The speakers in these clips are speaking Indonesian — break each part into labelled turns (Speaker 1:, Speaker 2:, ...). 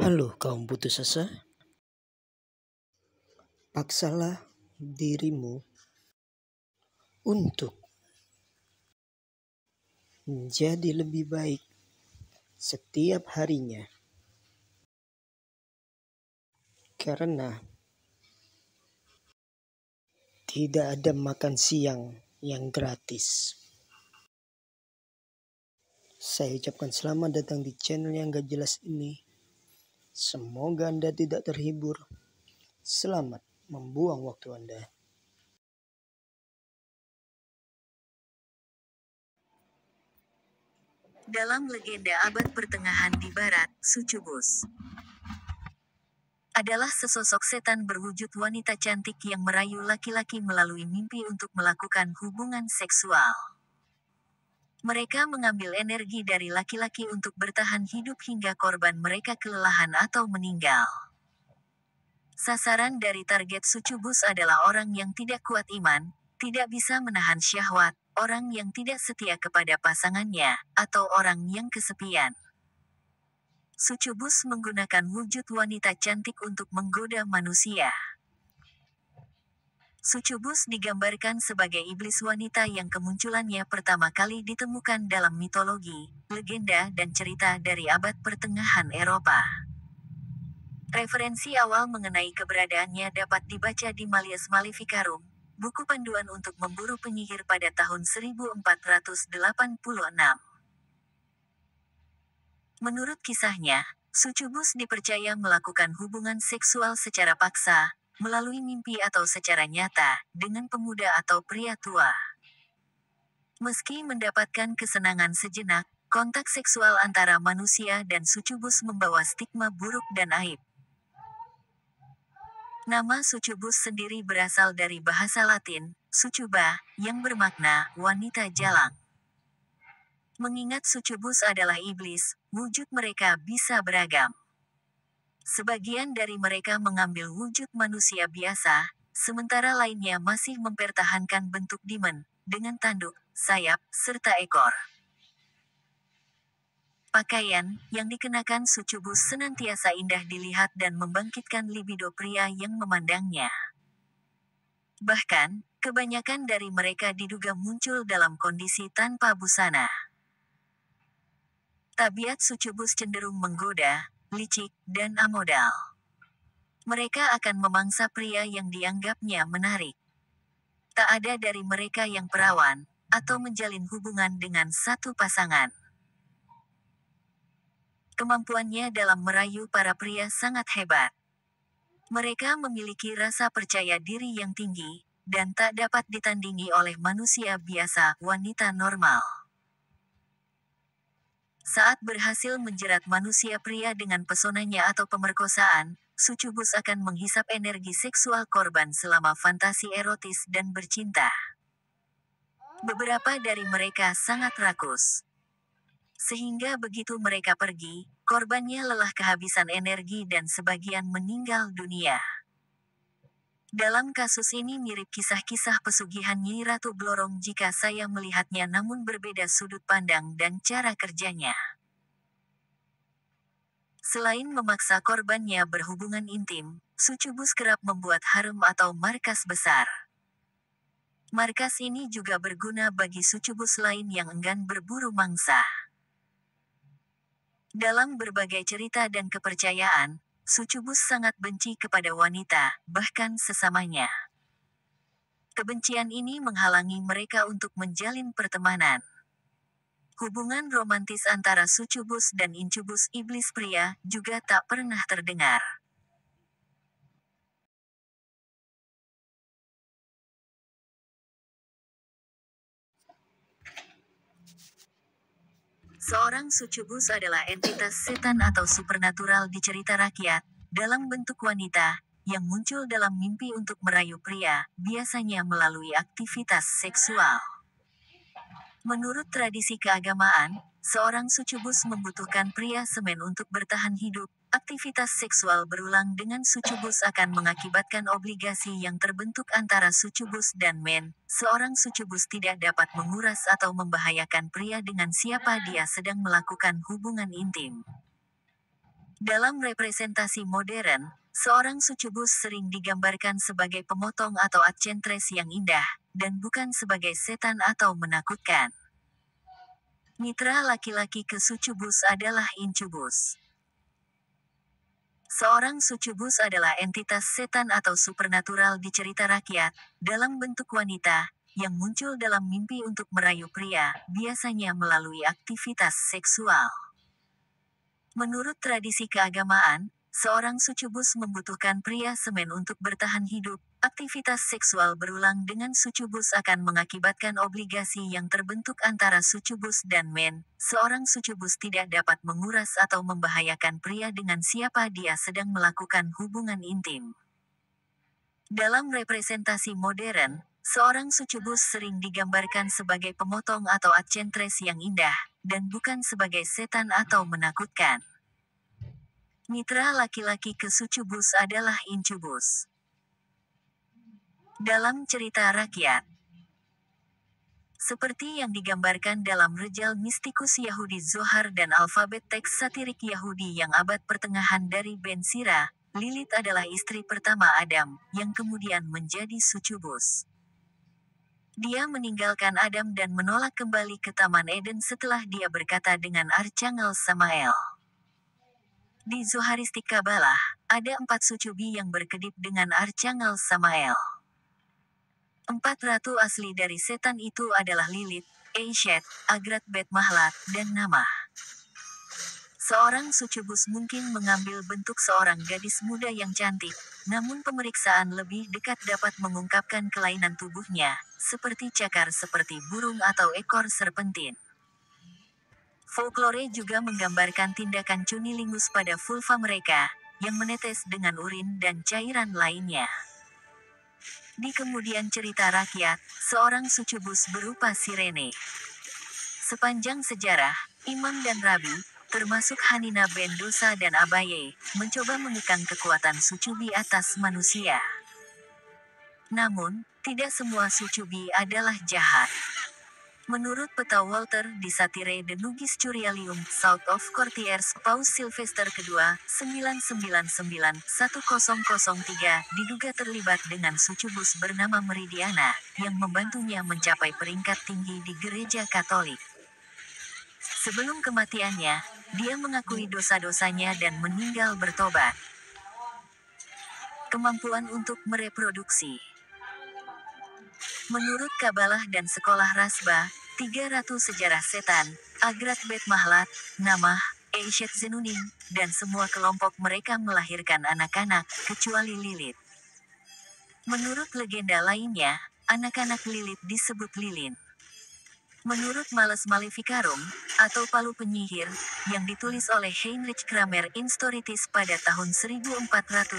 Speaker 1: Halo kaum putus asa, paksalah dirimu untuk menjadi lebih baik setiap harinya. Karena tidak ada makan siang yang gratis. Saya ucapkan selamat datang di channel yang gak jelas ini. Semoga Anda tidak terhibur. Selamat membuang waktu Anda.
Speaker 2: Dalam legenda abad pertengahan di barat, Sucubus adalah sesosok setan berwujud wanita cantik yang merayu laki-laki melalui mimpi untuk melakukan hubungan seksual. Mereka mengambil energi dari laki-laki untuk bertahan hidup hingga korban mereka kelelahan atau meninggal. Sasaran dari target Sucubus adalah orang yang tidak kuat iman, tidak bisa menahan syahwat, orang yang tidak setia kepada pasangannya, atau orang yang kesepian. Sucubus menggunakan wujud wanita cantik untuk menggoda manusia. Sucubus digambarkan sebagai iblis wanita yang kemunculannya pertama kali ditemukan dalam mitologi, legenda dan cerita dari abad pertengahan Eropa. Referensi awal mengenai keberadaannya dapat dibaca di Malleus Maleficarum, buku panduan untuk memburu penyihir pada tahun 1486. Menurut kisahnya, Sucubus dipercaya melakukan hubungan seksual secara paksa, melalui mimpi atau secara nyata, dengan pemuda atau pria tua. Meski mendapatkan kesenangan sejenak, kontak seksual antara manusia dan Sucubus membawa stigma buruk dan aib. Nama Sucubus sendiri berasal dari bahasa Latin, succuba, yang bermakna wanita jalang. Mengingat Sucubus adalah iblis, wujud mereka bisa beragam. Sebagian dari mereka mengambil wujud manusia biasa, sementara lainnya masih mempertahankan bentuk demon, dengan tanduk, sayap, serta ekor. Pakaian yang dikenakan Sucubus senantiasa indah dilihat dan membangkitkan libido pria yang memandangnya. Bahkan, kebanyakan dari mereka diduga muncul dalam kondisi tanpa busana. Tabiat Sucubus cenderung menggoda, licik, dan amodal. Mereka akan memangsa pria yang dianggapnya menarik. Tak ada dari mereka yang perawan, atau menjalin hubungan dengan satu pasangan. Kemampuannya dalam merayu para pria sangat hebat. Mereka memiliki rasa percaya diri yang tinggi, dan tak dapat ditandingi oleh manusia biasa, wanita normal. Saat berhasil menjerat manusia pria dengan pesonanya atau pemerkosaan, Sucubus akan menghisap energi seksual korban selama fantasi erotis dan bercinta. Beberapa dari mereka sangat rakus. Sehingga begitu mereka pergi, korbannya lelah kehabisan energi dan sebagian meninggal dunia. Dalam kasus ini mirip kisah-kisah pesugihan Nyi Ratu Blorong jika saya melihatnya namun berbeda sudut pandang dan cara kerjanya. Selain memaksa korbannya berhubungan intim, Sucubus kerap membuat harem atau markas besar. Markas ini juga berguna bagi Sucubus lain yang enggan berburu mangsa. Dalam berbagai cerita dan kepercayaan, Sucubus sangat benci kepada wanita, bahkan sesamanya. Kebencian ini menghalangi mereka untuk menjalin pertemanan. Hubungan romantis antara Sucubus dan Incubus iblis pria juga tak pernah terdengar. Seorang Sucubus adalah entitas setan atau supernatural di cerita rakyat, dalam bentuk wanita, yang muncul dalam mimpi untuk merayu pria, biasanya melalui aktivitas seksual. Menurut tradisi keagamaan, seorang Sucubus membutuhkan pria semen untuk bertahan hidup. Aktivitas seksual berulang dengan Sucubus akan mengakibatkan obligasi yang terbentuk antara Sucubus dan men. Seorang Sucubus tidak dapat menguras atau membahayakan pria dengan siapa dia sedang melakukan hubungan intim. Dalam representasi modern, seorang sucubus sering digambarkan sebagai pemotong atau enchantress yang indah, dan bukan sebagai setan atau menakutkan. Mitra laki-laki ke sucubus adalah incubus. Seorang sucubus adalah entitas setan atau supernatural di cerita rakyat, dalam bentuk wanita, yang muncul dalam mimpi untuk merayu pria, biasanya melalui aktivitas seksual. Menurut tradisi keagamaan, seorang sucubus membutuhkan pria semen untuk bertahan hidup. Aktivitas seksual berulang dengan sucubus akan mengakibatkan obligasi yang terbentuk antara sucubus dan men. Seorang sucubus tidak dapat menguras atau membahayakan pria dengan siapa dia sedang melakukan hubungan intim. Dalam representasi modern, seorang sucubus sering digambarkan sebagai pemotong atau enchantress yang indah, dan bukan sebagai setan atau menakutkan. Mitra laki-laki ke sucubus adalah incubus. Dalam cerita rakyat, seperti yang digambarkan dalam rejal mistikus Yahudi Zohar dan alfabet teks satirik Yahudi yang abad pertengahan dari Ben Sira, Lilith adalah istri pertama Adam, yang kemudian menjadi sucubus. Dia meninggalkan Adam dan menolak kembali ke Taman Eden setelah dia berkata dengan Archangel Samael. Di Zoharistik Kabalah, ada 4 sucubi yang berkedip dengan Archangel Samael. 4 ratu asli dari setan itu adalah Lilith, Eshet, Agrat Bet Mahlat, dan Namah. Seorang sucubus mungkin mengambil bentuk seorang gadis muda yang cantik, namun pemeriksaan lebih dekat dapat mengungkapkan kelainan tubuhnya, seperti cakar seperti burung atau ekor serpentin. Folklore juga menggambarkan tindakan cunilingus pada vulva mereka, yang menetes dengan urin dan cairan lainnya. Di kemudian cerita rakyat, seorang sucubus berupa sirene. Sepanjang sejarah, imam dan rabi, termasuk Hanina ben Dosa dan Abaye, mencoba mengekang kekuatan sucubi atas manusia. Namun, tidak semua sucubi adalah jahat. Menurut peta Walter di Satire de Nugis Curialium, South of Courtiers, Paus Sylvester II, 999-1003, diduga terlibat dengan sucubus bernama Meridiana, yang membantunya mencapai peringkat tinggi di gereja Katolik. Sebelum kematiannya, dia mengakui dosa-dosanya dan meninggal bertobat. Kemampuan untuk mereproduksi. Menurut Kabalah dan Sekolah Rasba, 3 ratu sejarah setan, Agrat Bet Mahlat, Namah, Eshet Zenunim, dan semua kelompok mereka melahirkan anak-anak, kecuali Lilith. Menurut legenda lainnya, anak-anak Lilith disebut Lilin. Menurut Males Maleficarum, atau Palu Penyihir, yang ditulis oleh Heinrich Kramer Instoritis pada tahun 1486,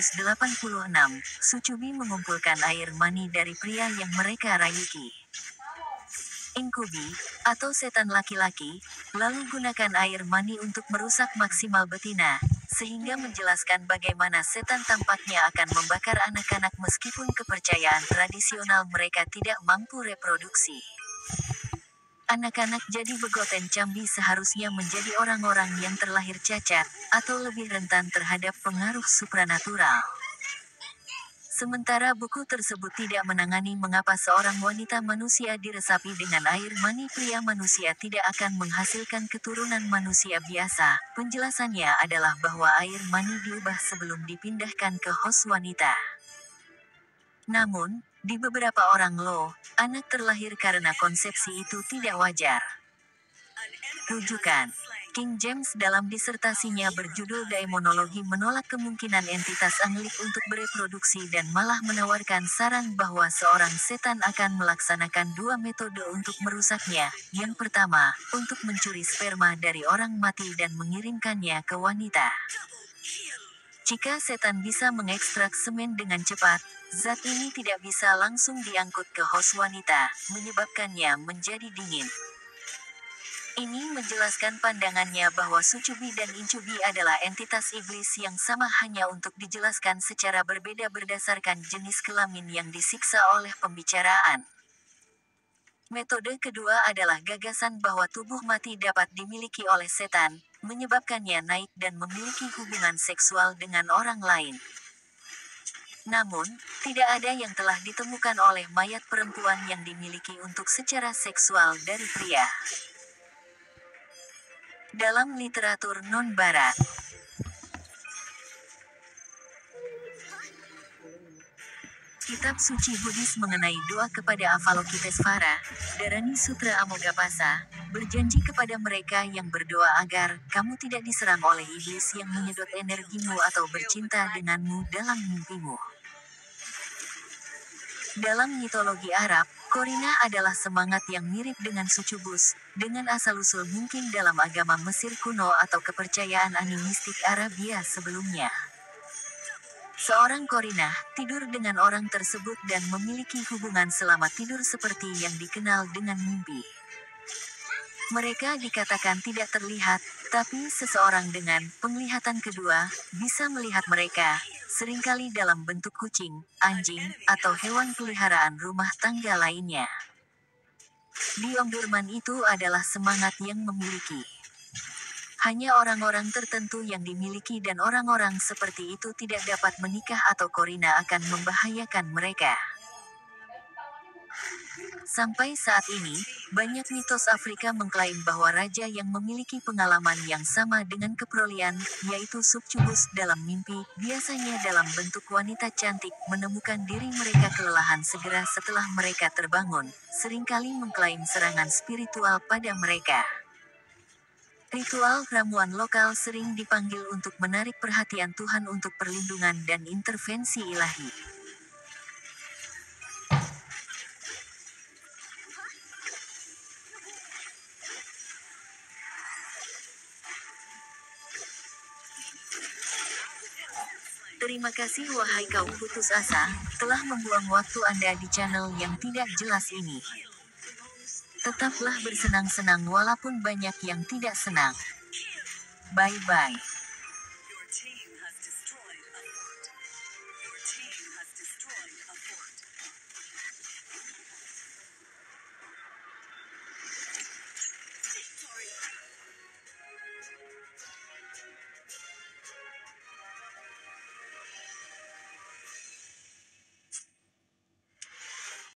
Speaker 2: sucubi mengumpulkan air mani dari pria yang mereka rayuki. Inkubi, atau setan laki-laki, lalu gunakan air mani untuk merusak maksimal betina, sehingga menjelaskan bagaimana setan tampaknya akan membakar anak-anak meskipun kepercayaan tradisional mereka tidak mampu reproduksi. Anak-anak jadi begoten cambi seharusnya menjadi orang-orang yang terlahir cacat, atau lebih rentan terhadap pengaruh supranatural. Sementara buku tersebut tidak menangani mengapa seorang wanita manusia diresapi dengan air mani pria manusia tidak akan menghasilkan keturunan manusia biasa, penjelasannya adalah bahwa air mani diubah sebelum dipindahkan ke hos wanita. Namun, di beberapa orang anak terlahir karena konsepsi itu tidak wajar. Rujukan: King James dalam disertasinya berjudul Daemonologi menolak kemungkinan entitas anglik untuk bereproduksi dan malah menawarkan saran bahwa seorang setan akan melaksanakan 2 metode untuk merusaknya. Yang pertama, untuk mencuri sperma dari orang mati dan mengirimkannya ke wanita. Jika setan bisa mengekstrak semen dengan cepat, zat ini tidak bisa langsung diangkut ke hos wanita, menyebabkannya menjadi dingin. Ini menjelaskan pandangannya bahwa sucubi dan incubi adalah entitas iblis yang sama hanya untuk dijelaskan secara berbeda berdasarkan jenis kelamin yang disiksa oleh pembicaraan. Metode kedua adalah gagasan bahwa tubuh mati dapat dimiliki oleh setan, menyebabkannya naik dan memiliki hubungan seksual dengan orang lain. Namun, tidak ada yang telah ditemukan oleh mayat perempuan yang dimiliki untuk secara seksual dari pria. Dalam literatur non-Barat, kitab suci Buddhis mengenai doa kepada Avalokitesvara, Dharani Sutra Amogapasa, berjanji kepada mereka yang berdoa agar kamu tidak diserang oleh iblis yang menyedot energimu atau bercinta denganmu dalam mimpimu. Dalam mitologi Arab, Corina adalah semangat yang mirip dengan Sucubus, dengan asal-usul mungkin dalam agama Mesir kuno atau kepercayaan animistik Arabia sebelumnya. Seorang Corina tidur dengan orang tersebut dan memiliki hubungan selama tidur seperti yang dikenal dengan mimpi. Mereka dikatakan tidak terlihat, tapi seseorang dengan penglihatan kedua bisa melihat mereka, seringkali dalam bentuk kucing, anjing, atau hewan peliharaan rumah tangga lainnya. Di Omdurman itu adalah semangat yang memiliki. Hanya orang-orang tertentu yang dimiliki dan orang-orang seperti itu tidak dapat menikah atau Corina akan membahayakan mereka. Sampai saat ini, banyak mitos Afrika mengklaim bahwa raja yang memiliki pengalaman yang sama dengan keprolian, yaitu Succubus dalam mimpi, biasanya dalam bentuk wanita cantik, menemukan diri mereka kelelahan segera setelah mereka terbangun, seringkali mengklaim serangan spiritual pada mereka. Ritual ramuan lokal sering dipanggil untuk menarik perhatian Tuhan untuk perlindungan dan intervensi ilahi. Terima kasih wahai kaum putus asa, telah membuang waktu Anda di channel yang tidak jelas ini. Tetaplah bersenang-senang walaupun banyak yang tidak senang. Bye-bye.